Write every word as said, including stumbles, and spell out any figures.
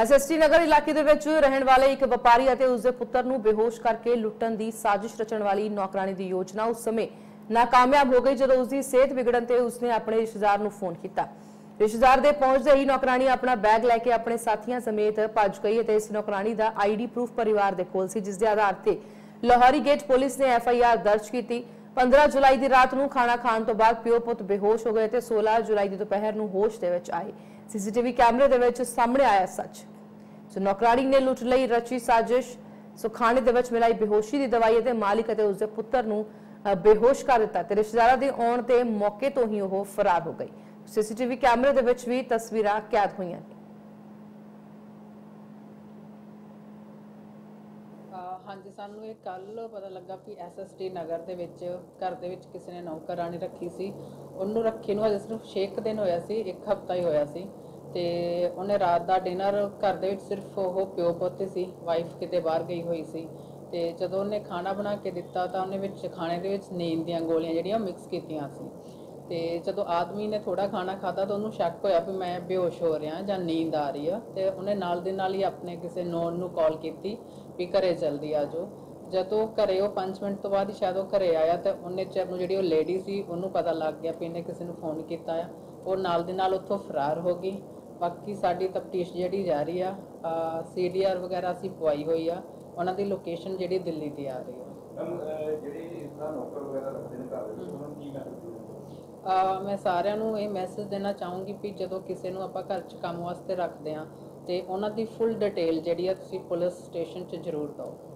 SST नगर इलाके दे विच रहण वाले एक व्यापारी अते उसदे पुत्तर नूं बेहोश करके लुट्टण दी साजिश रचण वाली नौकरानी दी योजना उस समय नाकामयाब हो गई जदों उसकी सेहत बिगड़न ते उसने अपने रिश्तेदार नूं फोन किया। रिश्तेदार दे पहुंचदे ही नौकरानी अपना बैग लैके अपने साथियों समेत भज गई ते इस नौकरानी दा आईडी प्रूफ परिवार दे कोल सी, जिस दे आधार ते लाहौरी गेट पुलिस ने एफ आई आर दर्ज की। पंद्रह जुलाई की रात नूं खाना खाण तो बाद प्यो पुत बेहोश हो गए ते सोलह जुलाई की दोपहर नूं होश दे विच आए। सीसीटीवी कैमरे दे विच सामने आया सच। सो नौकरानी ने लुट लई रची साजिश। सो खाने दे विच मिलाई बेहोशी दी दवाई ते मालिक अते उसदे पुत्तर नूं बेहोश कर दिता ते रिश्तेदारां दे आउण ते मौके तो ही ओह फरार हो गई। सीसीटीवी कैमरे दे विच भी तस्वीरां कैद होईयां। हाँ जी, सानू ये कल पता लगा कि एस एस टी नगर दे विच घर दे विच किसी ने नौकरानी रखी सी। उन्होंने रखी नूं अजे सिर्फ छे क दिन होया सी, एक हफ्ता ही होया सी ते उन्हें रात दा डिनर घर दे विच सिर्फ वो प्यो पुत सी, वाइफ किते बाहर गई हुई सी ते जदों उन्हें खाना बना के दिता तां उन्हें विच खाने दे विच नींद दीआं गोलियां जिहड़ियां मिक्स कीतियां सी ते जदों आदमी ने थोड़ा खाना खाता तो उन्होंने शक होया भी मैं बेहोश हो रहा जां नींद आ रही है ते उन्हें नाल दे नाल ही अपने किसी नोन नूं कॉल कीती भी घरे जल्दी आ जाओ। जदों घरे वो पाँच मिनट तो बाद ही शायद वो घरे आया तो उन्हें चिर नूं जिहड़ी वो लेडी सी उन्होंने पता लग गया भी इन्हें किसी नूं फोन किया है, वो नाल दे नाल उत्थों फरार हो गई। बाकी साडी तफ्तीश जिहड़ी जारी आ, सी डी आर वगैरह असीं पवाई हुई आ, उन्हां दी लोकेशन जिहड़ी दिल्ली दी आ रही है। मैं सारिਆਂ ਨੂੰ ਇਹ मैसेज देना चाहूँगी भी ਜਦੋਂ ਕਿਸੇ ਨੂੰ ਆਪਾਂ ਘਰ 'ਚ ਕੰਮ ਵਾਸਤੇ ਰੱਖਦੇ ਹਾਂ ਤੇ ਉਹਨਾਂ ਦੀ ਫੁੱਲ ਡਿਟੇਲ ਜਿਹੜੀ ਆ ਤੁਸੀਂ ਪੁਲਿਸ ਸਟੇਸ਼ਨ 'ਚ ਜ਼ਰੂਰ ਦਿਓ।